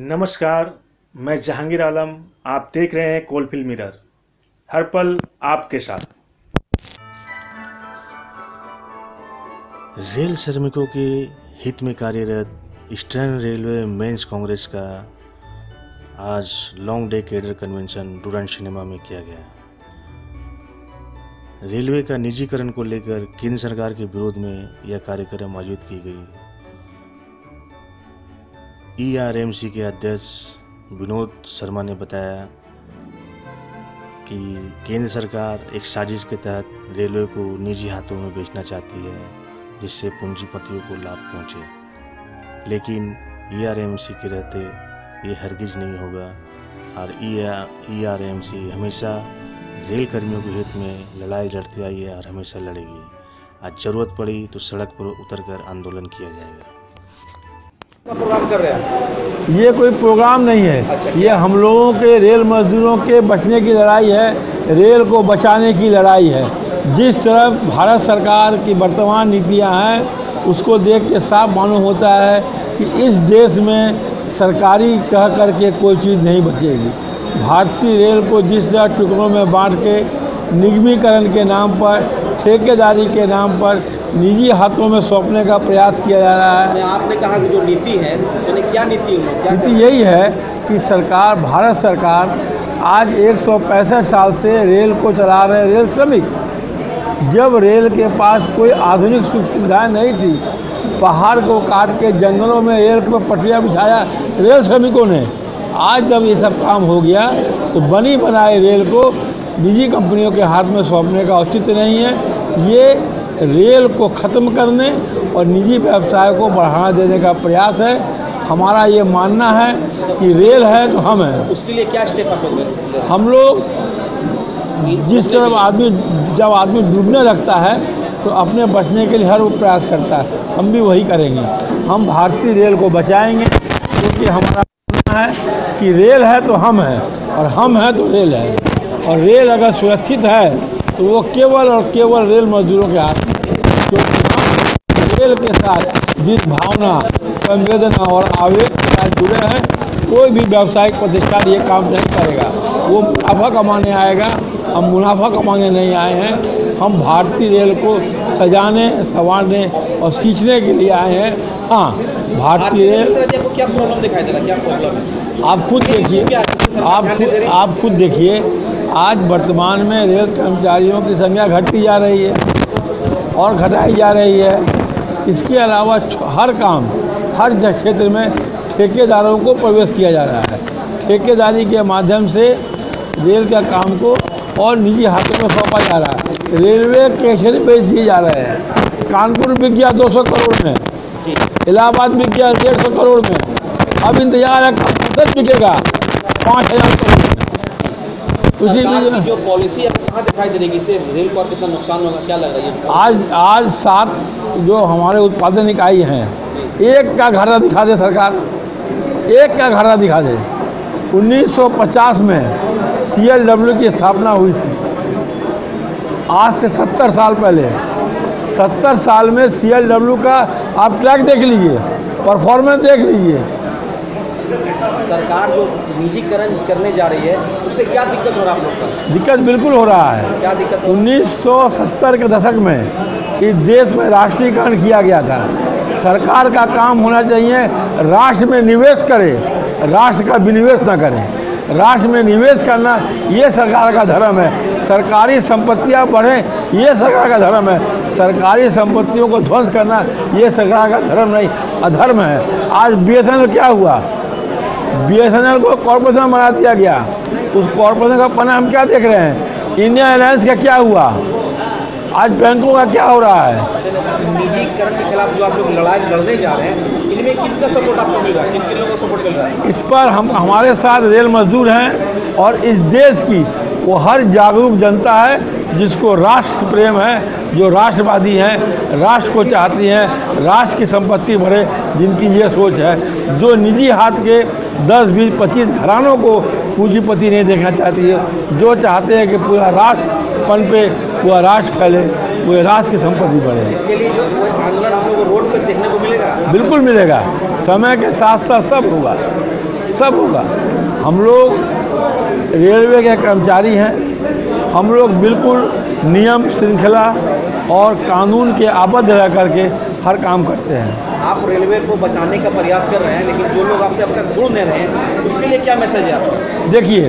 नमस्कार, मैं जहांगीर आलम। आप देख रहे हैं कोलफील्ड मिरर, हर पल आपके साथ। रेल श्रमिकों के हित में कार्यरत ईस्टर्न रेलवे मेंस कांग्रेस का आज long day cadre convention Durand cinema में किया गया। रेलवे का निजीकरण को लेकर केंद्र सरकार के विरोध में यह कार्यक्रम आयोजित की गई। ERMC के अध्यक्ष विनोद शर्मा ने बताया कि केंद्र सरकार एक साजिश के तहत रेलवे को निजी हाथों में बेचना चाहती है, जिससे पूंजीपतियों को लाभ पहुंचे। लेकिन ERMC के रहते ये हरगिज नहीं होगा और ERMC हमेशा रेल कर्मियों के हित में लड़ाई लड़ती आई है और हमेशा लड़ेगी। आज जरूरत पड़ी तो सड़क पर उतरकर आंदोलन किया जाएगा। प्रोग्राम कर रहे हैं? ये कोई प्रोग्राम नहीं है। अच्छा, ये हम लोगों के रेल मजदूरों के बचने की लड़ाई है, रेल को बचाने की लड़ाई है। जिस तरह भारत सरकार की वर्तमान नीतियां हैं उसको देख के साफ मालूम होता है कि इस देश में सरकारी कह करके कोई चीज़ नहीं बचेगी। भारतीय रेल को जिस तरह टुकड़ों में बांट के निगमीकरण के नाम पर, ठेकेदारी के नाम पर निजी हाथों में सौंपने का प्रयास किया जा रहा है। आपने कहा कि जो नीति है, यानी क्या नीति है? नीति यही है कि सरकार, भारत सरकार आज 165 साल से रेल को चला रहे रेल श्रमिक। जब रेल के पास कोई आधुनिक सुख सुविधाएं नहीं थी, पहाड़ को काट के जंगलों में रेल पर पटरियाँ बिछाया रेल श्रमिकों ने। आज जब ये सब काम हो गया तो बनी बनाए रेल को निजी कंपनियों के हाथ में सौंपने का औचित्य नहीं है। ये रेल को ख़त्म करने और निजी व्यवसाय को बढ़ावा देने का प्रयास है। हमारा ये मानना है कि रेल है तो हम हैं। उसके लिए क्या स्टेप आप लोग? हम लोग जिस तरह जब आदमी डूबने लगता है तो अपने बचने के लिए हर वो प्रयास करता है, हम भी वही करेंगे। हम भारतीय रेल को बचाएंगे क्योंकि हमारा मानना है कि रेल है तो हम हैं और हम हैं तो रेल है। और रेल अगर सुरक्षित है तो वो केवल और केवल रेल मजदूरों के हाथ में, क्योंकि हम रेल के साथ जिस भावना, संवेदना और आवेग के साथ जुड़े हैं, कोई भी व्यावसायिक प्रतिष्ठान ये काम नहीं करेगा। वो मुनाफा कमाने आएगा, हम मुनाफा कमाने नहीं आए हैं। हम भारतीय रेल को सजाने, संवारने और सींचने के लिए आए हैं। हाँ, भारतीय रेल को क्या प्रॉब्लम दिखाई दे रहा है? क्या प्रॉब्लम है? आप खुद देखिए, आप खुद देखिए। आज वर्तमान में रेल कर्मचारियों की संख्या घटती जा रही है और घटाई जा रही है। इसके अलावा हर काम, हर क्षेत्र में ठेकेदारों को प्रवेश किया जा रहा है। ठेकेदारी के माध्यम से रेल का काम को और निजी हाथों में सौंपा जा रहा है। रेलवे स्टेशन बेच दिए जा रहे हैं। कानपुर बिक गया 200 करोड़ में, इलाहाबाद बिक गया 150 करोड़ में। अब इंतजार है कब बिकेगा 5000 करोड़ में। जो पॉलिसी है कहाँ दिखाई दे रही है? रेल को कितना नुकसान होगा, क्या लग रहा है? आज 7 जो हमारे उत्पादन इकाई हैं, एक का घाटा दिखा दे सरकार, एक का घाटा दिखा दे। 1950 में CLW की स्थापना हुई थी, आज से 70 साल पहले। 70 साल में CLW का आप ट्रैक देख लीजिए, परफॉर्मेंस देख लीजिए। सरकार जो निजीकरण करने जा रही है उससे क्या दिक्कत हो रहा है आप लोग का? दिक्कत बिल्कुल हो रहा है। क्या दिक्कत? 1970 के दशक में इस देश में राष्ट्रीयकरण किया गया था। सरकार का काम होना चाहिए राष्ट्र में निवेश करे, राष्ट्र का विनिवेश न करें। राष्ट्र में निवेश करना ये सरकार का धर्म है। सरकारी संपत्तियां बढ़ें ये सरकार का धर्म है। सरकारी संपत्तियों को ध्वंस करना ये सरकार का धर्म नहीं, अधर्म है। आज BSNL क्या हुआ? BSNL को कॉर्पोरेशन बना दिया गया। उस कॉर्पोरेशन का पन्ना हम क्या देख रहे हैं? इंडियन एयरलाइंस का क्या हुआ? आज बैंकों का क्या हो रहा है? निजीकरण के खिलाफ जो आप लोग लड़ाई लड़ने जा रहे हैं, इनमें कितना सपोर्ट आपको मिल रहा है? किन लोगों को सपोर्ट मिल रहा है? इस पर हमारे साथ रेल मजदूर हैं और इस देश की वो हर जागरूक जनता है जिसको राष्ट्र प्रेम है, जो राष्ट्रवादी हैं, राष्ट्र को चाहती हैं, राष्ट्र की संपत्ति बढ़े, जिनकी ये सोच है। जो निजी हाथ के 10, 20, 25 घरानों को पूंजीपति नहीं देखना चाहती है, जो चाहते हैं कि पूरा राष्ट्र पनपे, पूरा राष्ट्र फैले, पूरे राष्ट्र की संपत्ति बढ़े। इसके लिए जो आंदोलन हम लोग को रोड पर देखने को मिलेगा? बिल्कुल मिलेगा, समय के साथ साथ सब होगा। सब होगा। हम लोग रेलवे के कर्मचारी हैं, हम लोग बिल्कुल नियम श्रृंखला और कानून के आबद्ध रह करके हर काम करते हैं। आप रेलवे को बचाने का प्रयास कर रहे हैं, लेकिन जो लोग आपसे अब तक जुड़ नहीं रहे हैं, उसके लिए क्या मैसेज है आपका? देखिए,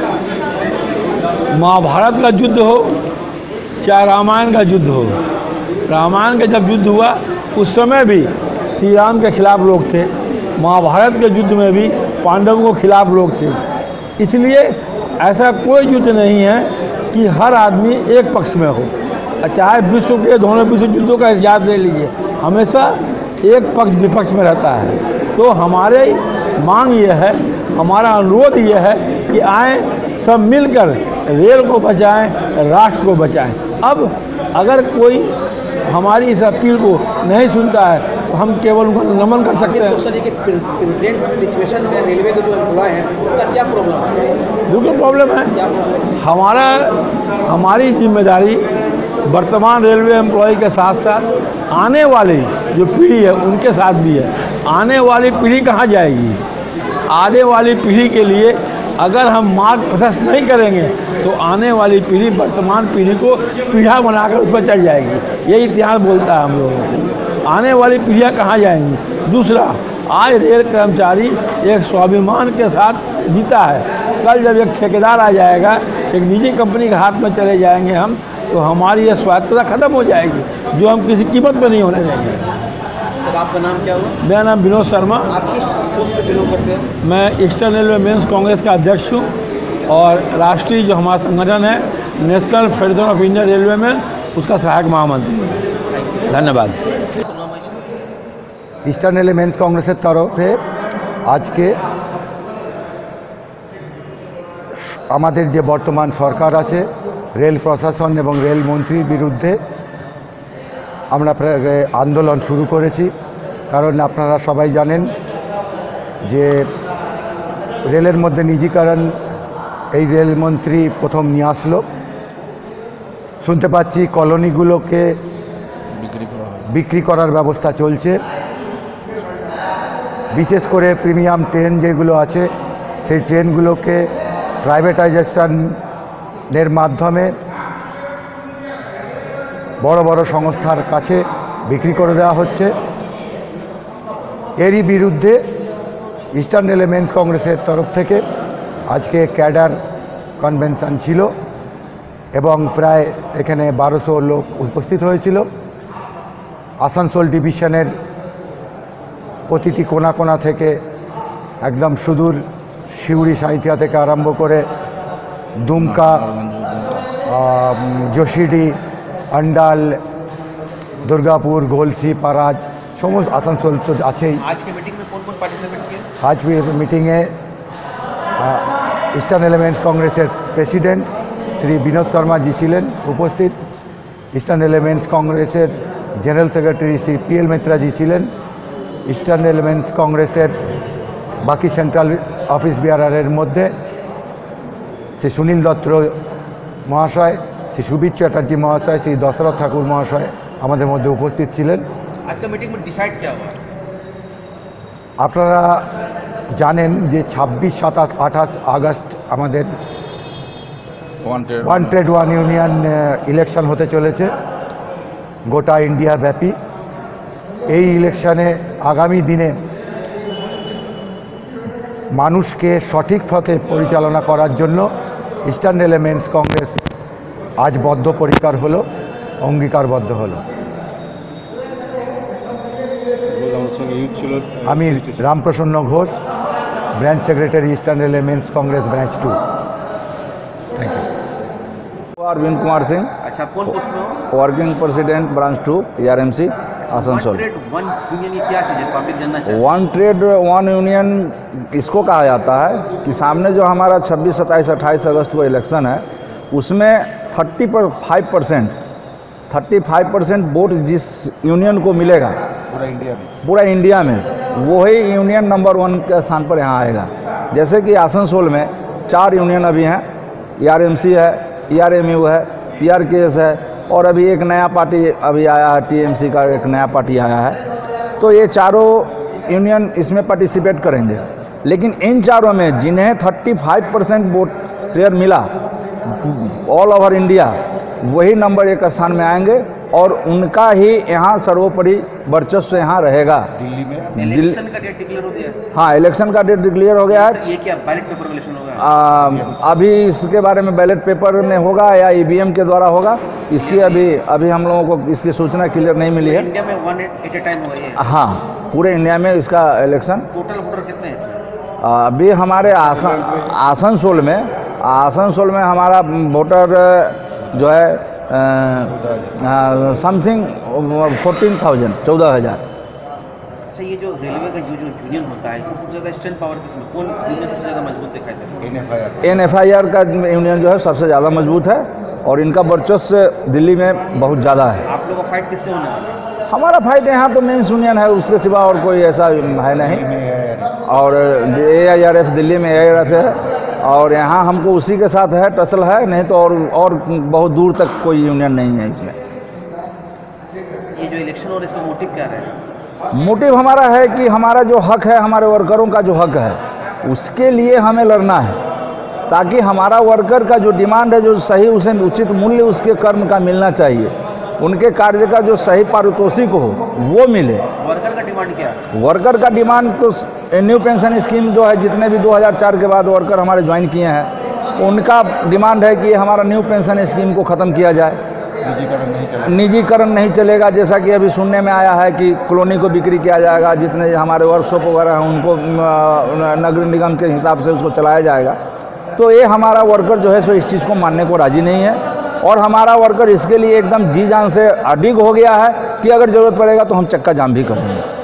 महाभारत का युद्ध हो चाहे रामायण का युद्ध हो, रामायण का जब युद्ध हुआ उस समय भी श्री राम के खिलाफ लोग थे, महाभारत के युद्ध में भी पांडवों के खिलाफ लोग थे। इसलिए ऐसा कोई युद्ध नहीं है कि हर आदमी एक पक्ष में हो। चाहे विश्व के दोनों विश्व युद्धों का इतिहास ले लीजिए, हमेशा एक पक्ष विपक्ष में रहता है। तो हमारे मांग ये है, हमारा अनुरोध ये है कि आए सब मिलकर रेल को बचाएं, राष्ट्र को बचाएं। अब अगर कोई हमारी इस अपील को नहीं सुनता है तो हम केवल उनको नमन कर सकते हैं। तो सर, ये प्रेजेंट सिचुएशन में रेलवे के जो एम्प्लॉय हैं उनका क्या प्रॉब्लम है? बिल्कुल प्रॉब्लम है। क्या प्रॉब्लम? हमारी जिम्मेदारी वर्तमान रेलवे एम्प्लॉय के साथ साथ आने वाली जो पीढ़ी है उनके साथ भी है। आने वाली पीढ़ी कहाँ जाएगी? आने वाली पीढ़ी के लिए अगर हम मार्ग प्रशस्त नहीं करेंगे तो आने वाली पीढ़ी वर्तमान पीढ़ी को पीढ़ा बनाकर उस पर चढ़ जाएगी। यही इतिहास बोलता है हम लोगों को। आने वाली पीढ़ियाँ कहाँ जाएंगी? दूसरा, आज रेल कर्मचारी एक स्वाभिमान के साथ जीता है। कल जब एक ठेकेदार आ जाएगा, एक निजी कंपनी के हाथ में चले जाएंगे हम, तो हमारी यह स्वायत्तता खत्म हो जाएगी, जो हम किसी कीमत पर नहीं होने देंगे। सर, आपका नाम क्या हुआ? मेरा नाम विनोद शर्मा। आप किस पोस्ट से बिलोंग करते हैं? मैं ईस्टर्न रेलवे मेंस कांग्रेस का अध्यक्ष हूँ और राष्ट्रीय जो हमारा संगठन है national federation of Indian railway में, उसका सहायक महामंत्री हूँ। धन्यवाद। ইস্টার্ন রেলে মেন্স কংগ্রেসের তরফে আজকে আমাদের যে বর্তমান সরকার আছে, রেল প্রশাসন এবং রেল মন্ত্রীর বিরুদ্ধে আমরা আন্দোলন শুরু করেছি। কারণ আপনারা সবাই জানেন যে রেলের মধ্যে নিজিকরণ এই রেলমন্ত্রী প্রথম নিয়ে আসলো। শুনতে পাচ্ছি কলোনিগুলোকে বিক্রি করার ব্যবস্থা চলছে। বিশেষ করে প্রিমিয়াম ট্রেন যেগুলো আছে সেই ট্রেনগুলোকে প্রাইভেটাইজেশনের মাধ্যমে বড় বড় সংস্থার কাছে বিক্রি করে দেওয়া হচ্ছে। এরই বিরুদ্ধে ইস্টার্ন রেলে মেন্স কংগ্রেসের তরফ থেকে আজকে ক্যাডার কনভেনশন ছিল এবং প্রায় এখানে 1200 লোক উপস্থিত হয়েছিল। আসানসোল ডিভিশনের প্রতিটি কোনা কোনা থেকে একদম সুদূর শিউড়ি সাঁইথিয়া থেকে আরম্ভ করে দুমকা, जोशीडी, अंडाल, दुर्गापुर, गोलसी, पराज, समस्त आसनसोल तो आछे। आज की मीटिंग में कौन-कौन पार्टिसिपेट किए? आज भी मीटिंगे ईस्टार्न रेले मेंस कांग्रेसের प्रेसिडेंट श्री विनोद शर्मा जी छिलेन उपस्थित। ईस्टार्न रेले मेंस कांग्रेसের general secretary Shri PL Mitra ji छिलेन। ईस्टार्न रेले मेंस कांग्रेसের बाकी सेंट्रल ऑफिस बियारारेर मध्य श्री सुनील दत्त महाशय, श्री सुबीर चैटार्जी महाशय, श्री दशरथ ठाकुर महाशय हमारे मध्य उपस्थित छिलेन। आज का मीटिंग में डिसाइड क्या हुआ? আপনারা জানেন যে 26, 27, 28 আগস্ট আমাদের one trade one union election হতে চলেছে গোটা ইন্ডিয়া ব্যাপী। এই ইলেকশনে আগামী দিনে মানুষকে সঠিক পথে পরিচালনা করার জন্য ইস্টার্ন রেলে মেন্স কংগ্রেস আজ বদ্ধপরিকর হলো, অঙ্গীকারবদ্ধ হলো। আমি Ramprasanna Ghosh, branch secretary eastern railway men's Congress branch 2। Thank you. Arvind Kumar Singh, अच्छा, कौन पोस्ट में हो? Working president branch 2 ARMC Asansol. One trade one union, ये क्या चीज़ है? पब्लिक जानना चाहिए। वन ट्रेड वन यूनियन इसको कहा जाता है कि सामने जो हमारा 26, 27, 28 अगस्त को इलेक्शन है उसमें 35% वोट जिस यूनियन को मिलेगा पूरा इंडिया में वही यूनियन नंबर 1 के स्थान पर यहाँ आएगा। जैसे कि आसनसोल में 4 यूनियन अभी हैं, ARMC है, ERMU है, PRKS है और अभी एक नया पार्टी अभी आया है, TMC का एक नया पार्टी आया है। तो ये चारों यूनियन इसमें पार्टिसिपेट करेंगे। लेकिन इन चारों में जिन्हें 35% वोट शेयर मिला ऑल ओवर इंडिया, वही नंबर 1 स्थान में आएंगे और उनका ही यहाँ सर्वोपरि वर्चस्व यहाँ रहेगा। दिल्ली में इलेक्शन का डेट डिक्लेयर हो गया है? हाँ, इलेक्शन का डेट डिक्लेयर हो गया है। ये क्या बैलेट पेपर में इलेक्शन होगा? अभी इसके बारे में बैलेट पेपर में होगा या ईवीएम के द्वारा होगा, इसकी अभी हम लोगों को इसकी सूचना क्लियर नहीं मिली है। इंडिया में 1 एट ए टाइम होगा ये? हाँ, पूरे इंडिया में इसका इलेक्शन। टोटल वोटर कितने हैं इसमें? अभी हमारे आसनसोल में हमारा वोटर जो है समथिंग 14,000। अच्छा, ये जो रेलवे का जो यूनियन होता है, इसमें सबसे ज़्यादा स्ट्रेंथ पावर किसमें, कौन यूनियन सबसे ज़्यादा मजबूत दिखाई देता है? NFIR का यूनियन जो है सबसे ज़्यादा मजबूत है और इनका वर्चस्व दिल्ली में बहुत ज़्यादा है। आप लोगों का फाइट किससे होने वाला है? हमारा फाइट यहाँ तो मेंस यूनियन है, उसके सिवा और कोई ऐसा है नहीं। और AIRF दिल्ली में AIRF है और यहाँ हमको उसी के साथ है, टसल है, नहीं तो और बहुत दूर तक कोई यूनियन नहीं है इसमें। ये जो इलेक्शन और इसका मोटिव क्या रहेगा? मोटिव हमारा है कि हमारा जो हक है, हमारे वर्करों का जो हक है, उसके लिए हमें लड़ना है, ताकि हमारा वर्कर का जो डिमांड है, जो सही उसे उचित मूल्य उसके कर्म का मिलना चाहिए, उनके कार्य का जो सही पारितोषिक हो वो मिले। वर्कर का डिमांड क्या है? वर्कर का डिमांड तो न्यू पेंशन स्कीम जो है, जितने भी 2004 के बाद वर्कर हमारे ज्वाइन किए हैं, उनका डिमांड है कि हमारा न्यू पेंशन स्कीम को ख़त्म किया जाए। निजीकरण नहीं चलेगा, जैसा कि अभी सुनने में आया है कि कॉलोनी को बिक्री किया जाएगा, जितने हमारे वर्कशॉप वगैरह हैं उनको नगर निगम के हिसाब से उसको चलाया जाएगा। तो ये हमारा वर्कर जो है सो इस चीज़ को मानने को राज़ी नहीं है और हमारा वर्कर इसके लिए एकदम जी जान से अडिग हो गया है कि अगर ज़रूरत पड़ेगा तो हम चक्का जाम भी करेंगे।